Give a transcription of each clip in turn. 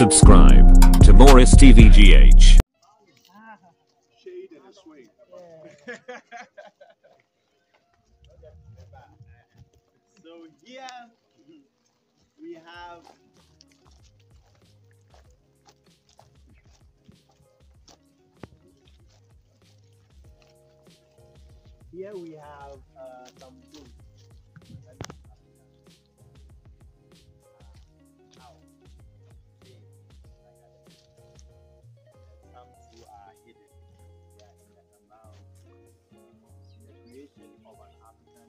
subscribe to more STVGH. Shade and a swing. So here we have some food. Some two are hidden. They are in the amount. In the creation of an African,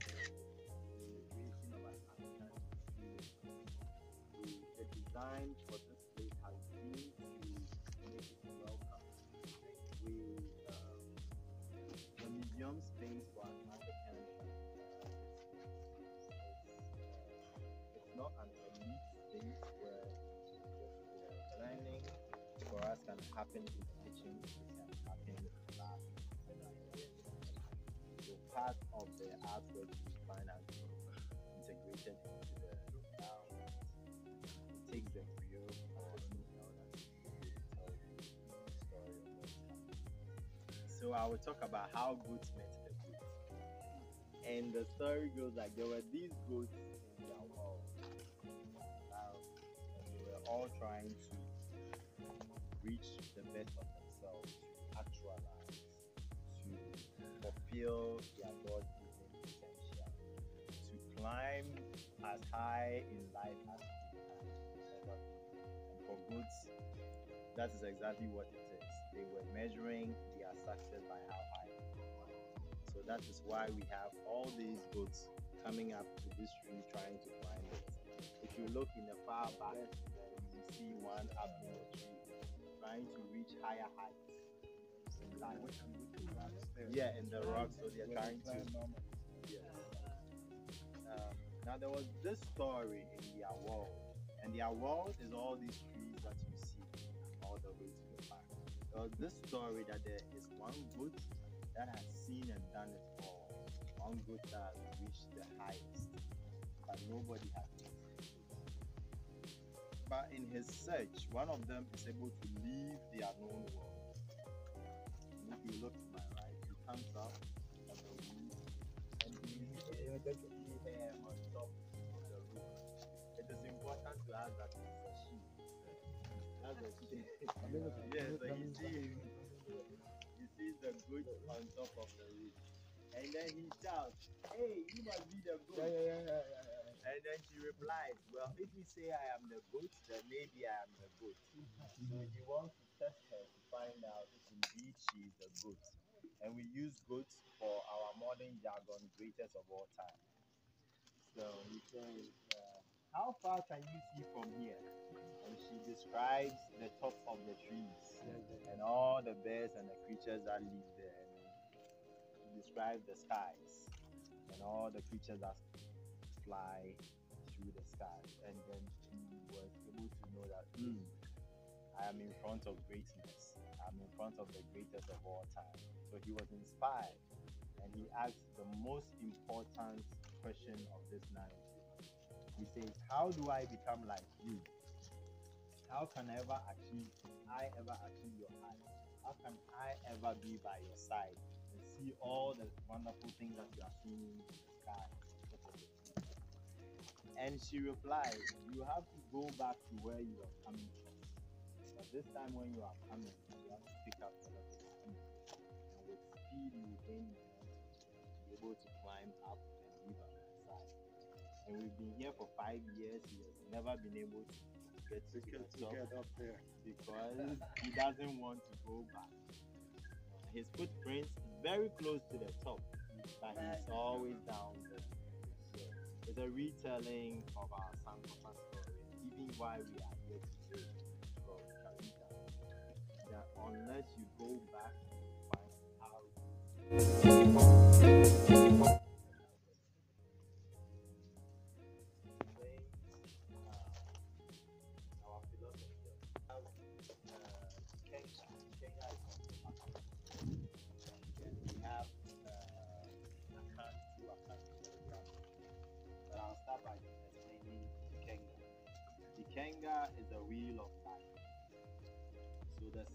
the design for this place has been to make it welcome. The museum space for an African, it's not an elite space where learning for us can happen in the kitchen, it can happen in the lab. So part of the artwork you find has been integrated into the it takes the real or tell the story of what's happening. So I will talk about how goats met the goats. And the story goes like there were these goats in their world. And they were all trying to reach the best of themselves, to actualize, to fulfill their God-given potential, to climb as high in life as they can ever be. And for goats, that is exactly what it is. They were measuring their success by how high they were. So that is why we have all these goats coming up to this tree trying to climb it. If you look in the far back, then you see one up in the tree trying to reach higher heights in life. Yeah, in the rocks, so they're trying to. Yes. Now there was this story in their world, and their world is all these trees that you see all the way to the back. There was this story that there is one goat that has seen and done it all. One goat that has reached the highest, but nobody has reached it. But in his search, one of them is able to leave their known world. And if you look to my right, he comes up on the roof and he is here on top of the roof. It is important to ask that it's a sheep. That's a sheep. Yeah, so he sees the goat on top of the roof. And then he shouts, "Hey, you must be the goat." And then she replies, "Well, if you say I am the goat, then maybe I am the goat." So he wants to test her to find out if indeed she is the goat. And we use goats for our modern jargon, greatest of all time. So he says, "How far can you see from here?" And she describes the top of the trees and all the birds and the creatures that live there. And she describes the skies and all the creatures that fly through the sky. And then she was able to know that I am in front of greatness. I'm in front of the greatest of all time. So he was inspired, and he asked the most important question of this narrative. He says, "How do I become like you? How can I ever achieve your height? How can I ever be by your side and see all the wonderful things that you are seeing in the sky?" And she replied, "You have to go back to where you are coming from. But this time when you are coming, you have to pick up a lot of speed. And with speed, you gain momentum to be able to climb up and live at my side." And we've been here for 5 years. He has never been able to get to the top up there because he doesn't want to go back. His footprint is very close to the top, but he's always down there. It's a retelling of our San José story, even why we are here today from Costa Rica. That unless you go back and you find out our philosophy of Kenya. Kenya is from Africa. And we have two accounts. But I'll start by explaining the Kenga. The Kenga is a wheel of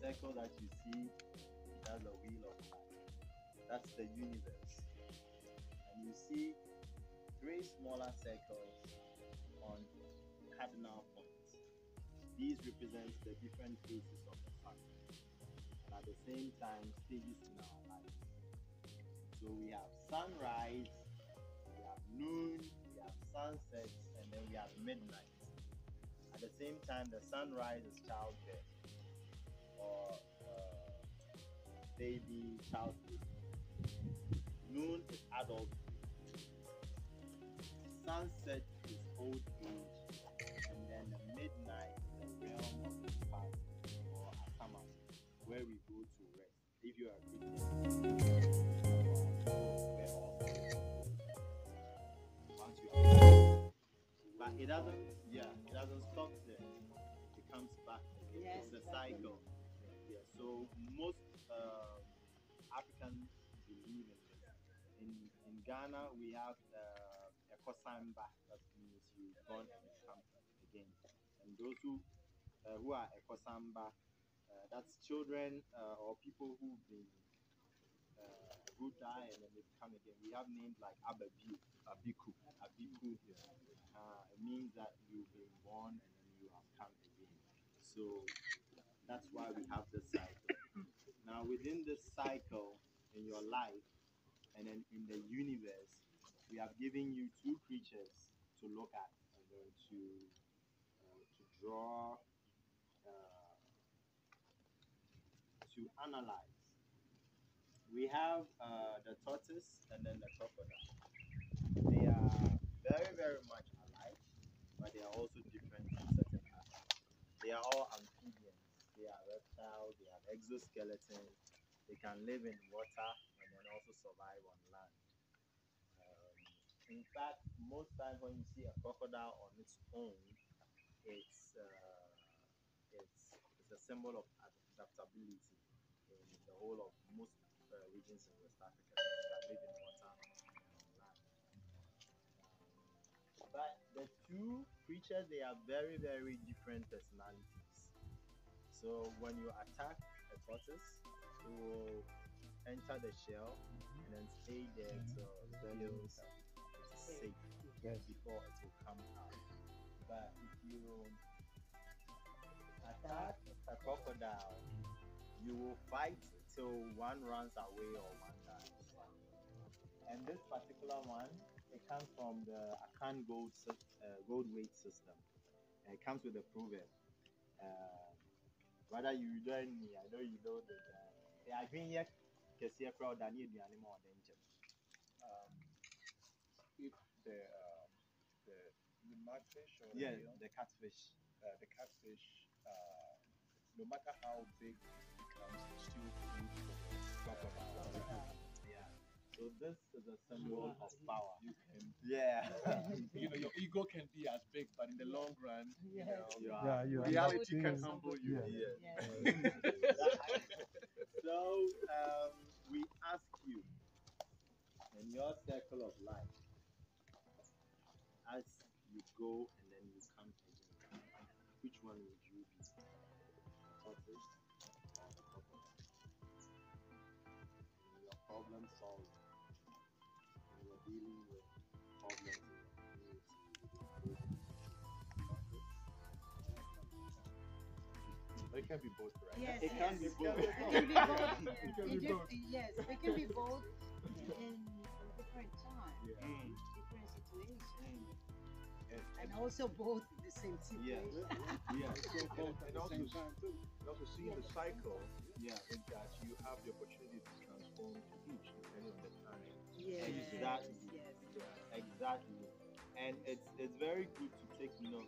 circle that you see, that's the wheel of life. That's the universe. And you see 3 smaller circles on cardinal points. These represent the different phases of the sun. And at the same time, stages in our life. So we have sunrise, we have noon, we have sunset, and then we have midnight. At the same time, the sunrise is childbirth or baby childhood. Noon is adulthood. Sunset is old age, and then the midnight is the realm of the past or Asama, where we go to rest. If you are a Christian, we're all once you are, but it doesn't stop there. It comes back again. Yes, It's a cycle. Yeah. So most Africans believe in this. In Ghana, we have Ekosamba. That means you born and you come again. And those who are Ekosamba, that's children or people who die and then they come again. We have names like Ababu, Abiku. It means that you've been born and then you have come again. So that's why we have this cycle. Now within this cycle in your life and then in the universe, we have given you 2 creatures to look at and then to draw, to analyze. We have the tortoise and then the crocodile. They are very, very much alike, but they are also different in certain aspects. They are all amphibians. They are reptiles. They have exoskeletons. They can live in water and then also survive on land. In fact, most times when you see a crocodile on its own, it's a symbol of adaptability in the whole of most regions in West Africa. They can live in water and on land. But the 2 creatures, they are very, very different personalities. So when you attack a tortoise, it will enter the shell and then stay there till it is safe before it will come out. But if you attack a crocodile, you will fight till one runs away or one dies. And this particular one, it comes from the Akan gold weight system. And it comes with a proverb. Whether you join me, I know you know that. I think if the mudfish or the catfish. the catfish, no matter how big it becomes, it's still food for the crocodile. Yeah. So this is a symbol of power. You can, Your ego can be as big, but in the long run, you reality can humble you. Yes. So we ask you, in your circle of life, as you go and then you come again, which one would you be? The tortoise or the crocodile? In your problem solving, when you're dealing with problems in your community, It can be both, right? Yes, it can be both. It can be both. It can be both. Yes, it can be both in different times, Yeah. different situations, And and also both in the same Yes. situation. Yes. and also seeing the cycle Yeah. is that you have the opportunity to transform to each depending on the time. Yes, Exactly. yes. Exactly. And it's very good to take note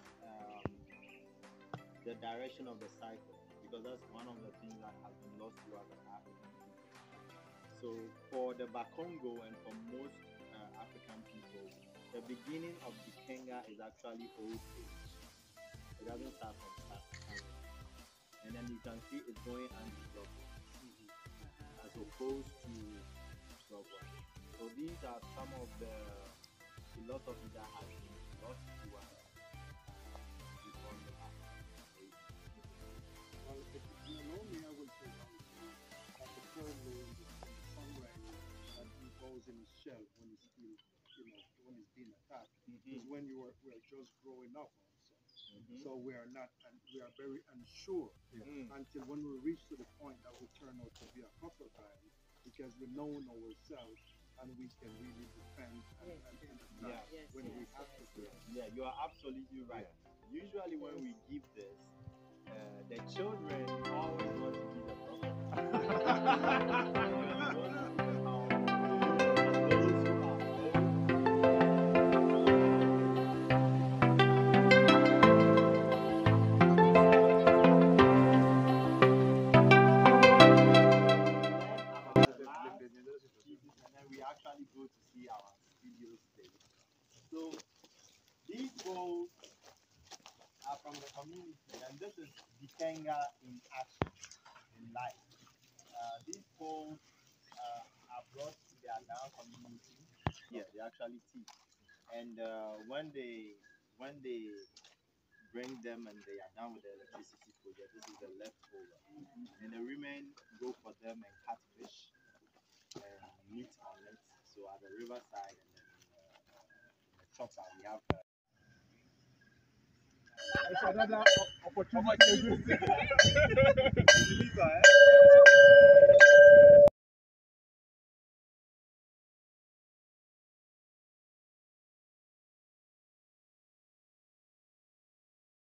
the direction of the cycle, because that's one of the things that has been lost to us as African people. So for the Bakongo and for most African people, the beginning of the Kenga is actually old age. It doesn't start from start. And then you can see it's going anti-clockwise as opposed to clockwise. So these are some of the philosophy that has been lost to us before the African age. Well, know me, I will say that the third role is the songwriter that he goes in his shell when he's still, when he's being attacked. Because when we're just growing up also. So we are not, and we are very unsure until when we reach to the point that we turn out to be a crocodile, because we know ourselves and we can really defend and attack when we have to do it. Yeah, you are absolutely right. Usually when we give this, the children always want to be the we actually go to see our studio stage. So these goals are from the community, and this is the Kenga in action, in life. These goals are brought to their down community. Yeah, they actually teach. And when they bring them and they are done with the electricity project, this is the leftover. And the women go for them and catch fish and meat on it. So at the riverside and then in the chopper we have It's another opportunity.